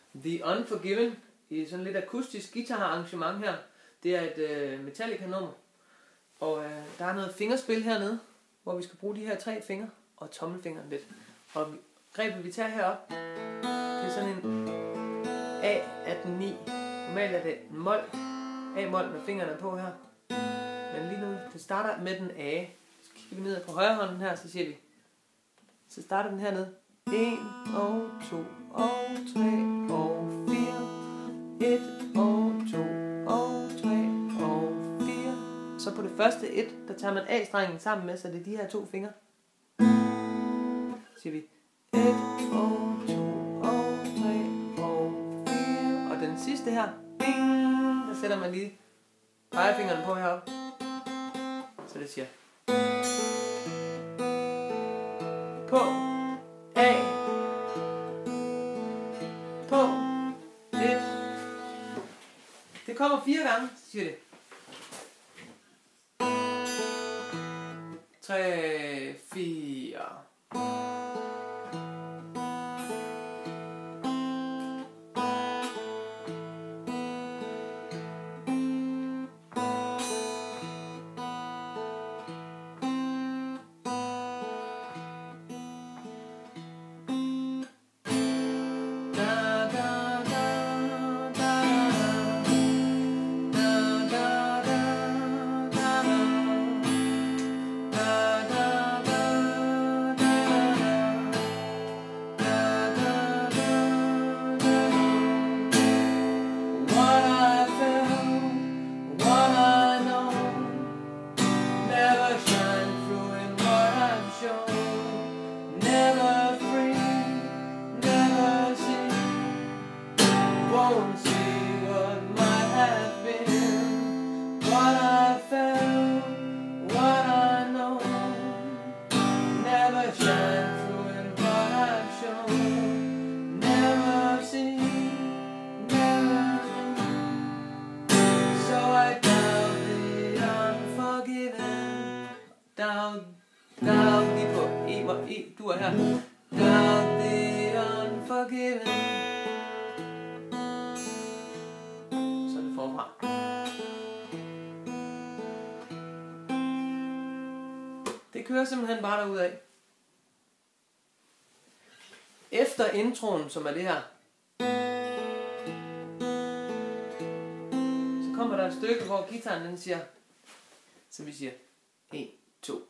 The Unforgiven i sådan lidt akustisk guitararrangement her. Det er et Metallica-nummer. Og der er noget fingerspil hernede, hvor vi skal bruge de her 3 fingre og tommelfingeren lidt. Og grebet vi tager herop, det er sådan en A18-9. Normalt er det en mol, A-mol med fingrene på her. Men lige nu, det starter med den A. Så kigger vi ned på højre hånden her, så siger vi. Så starter den hernede. 1 og 2 og 3 og 4. 1 og 2 og 3 og 4. Så på det første 1, der tager man A-strengen sammen med, så det er de her 2 fingre. Så siger vi 1 og 2 og 3 og 4. Og den sidste her, der sætter man lige pegefingeren på heroppe. Så det siger på A på 1. Det kommer 4 gange, så siger det 3, 4. Down, lige på E, du er her. Down the unforgiven. Så er det forfra. Det kører simpelthen bare derudad. Efter introen, som er det her, så kommer der et stykke, hvor guitaren den siger, så vi siger 1, 2.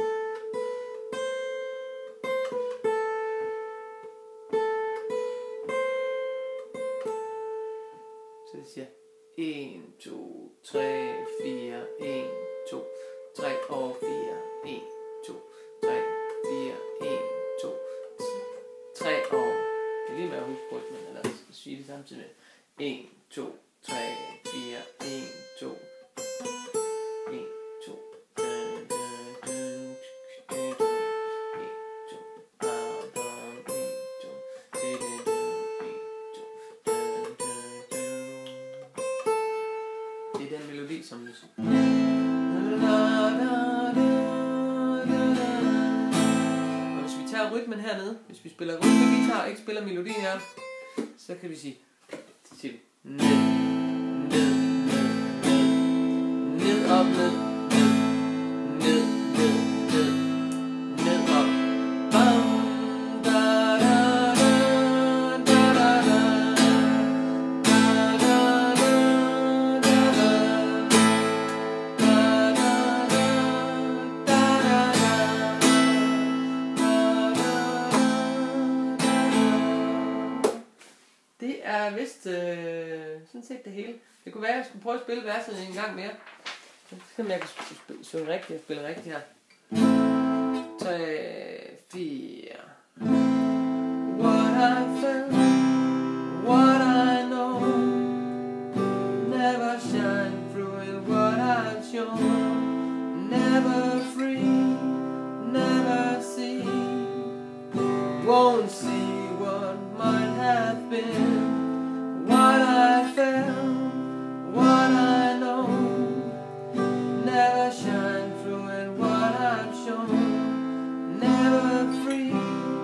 Så det siger 1, 2, 3, 4, 1, 2, 3 og 4, 1, 2, 3, 4, 1, 2, 3 og... Det er lige med at huske rytmen, eller sige det samtidig med 1, 2, 3, 4, 1, 2, 1, 2, det er den melodi, som vi og hvis vi tager rytmen hernede, hvis vi spiller rytmegitar og ikke spiller melodien her, så kan vi sige, ned, ned, ned, ned, op, ned, ned, ned, ned, ned, op, bam, da, da, da, da, da, da, da, da, det er vist sådan set det hele. Det kunne være, at jeg skulle prøve at spille verset en gang mere. Så kan jeg synge rigtigt og spille rigtigt her. 3, 4. What I felt, what I know, never shine through in what I've shown. Never free, never see, won't see what might have been. What I felt, what I know, never shine through in what I've shown. Never free,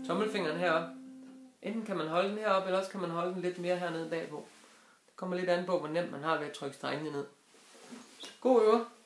tommelfingeren heroppe. Enten kan man holde den heroppe, eller også kan man holde den lidt mere hernede bagpå. Det kommer lidt an på, hvor nemt man har ved at trykke strengene ned. God øver.